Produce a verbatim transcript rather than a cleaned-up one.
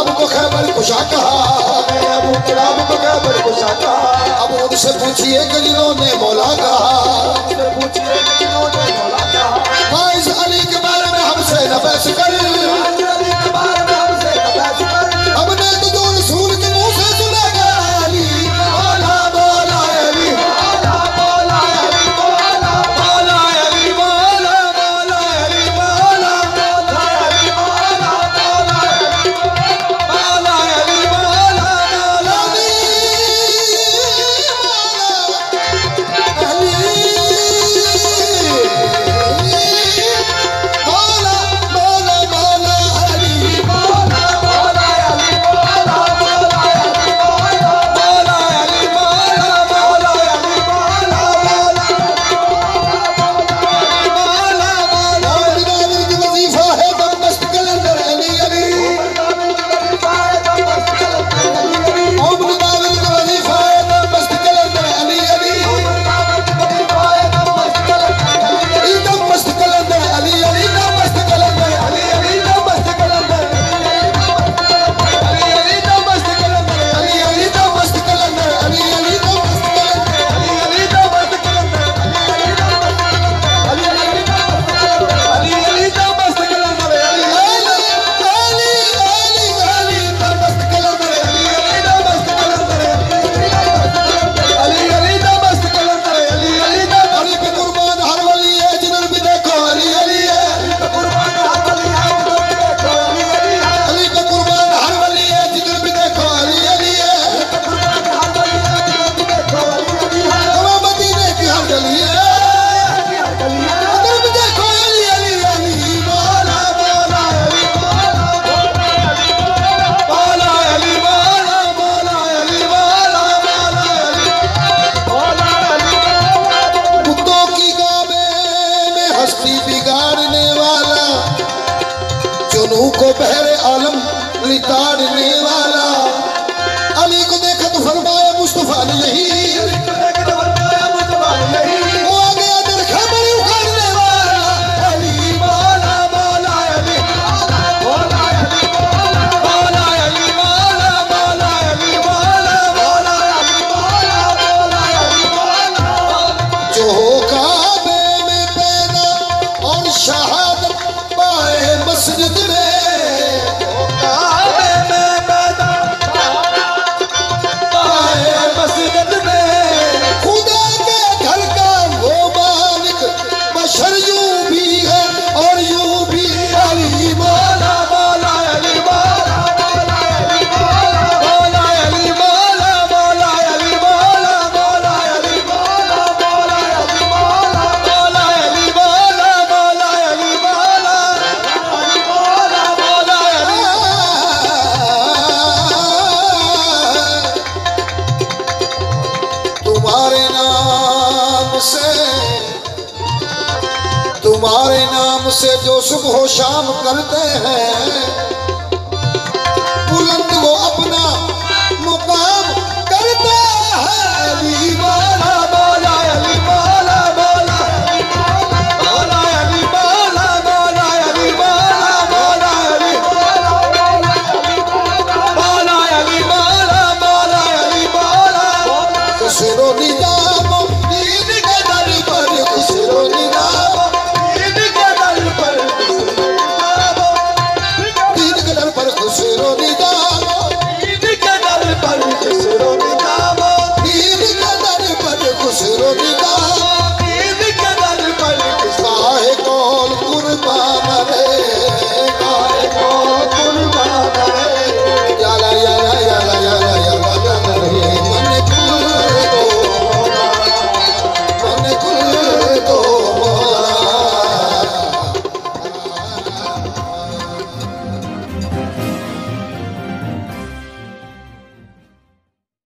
तलाब को खैबर कुशा कहा, अबू तलाब को खैबर कुशा कहा। अब उनसे पूछिए कि जिन्होंने मौला कहा, उनसे पूछिए कि जिन्होंने मौला कहा। वाइस अली के बारे में हमसे न बहस कर, वाइस अली के बारे में हमसे न बहस कर। हमने तो दो रसूल के मुंह से सुना गया अली मौला मौला अली मौला मौला अली मौला मौला अली मौला मौला अली मौला मौला अली मौला मौला अली मौला अली मौला मौला को बहरे आलम लिताड़ने वाला। अली को देखा तो फरमाया मुस्तफा ने यही, वो आ गया दर खैबर उखाड़ने वाला। अली मौला मौला अली मौला अली मौला अली मौला मौला अली मौला मौला अली मौला मौला अली मौला। जो काबे में पैदा और शहादत पाए मस्जिद में, तुम्हारे नाम से जो सुबह शाम करते हैं,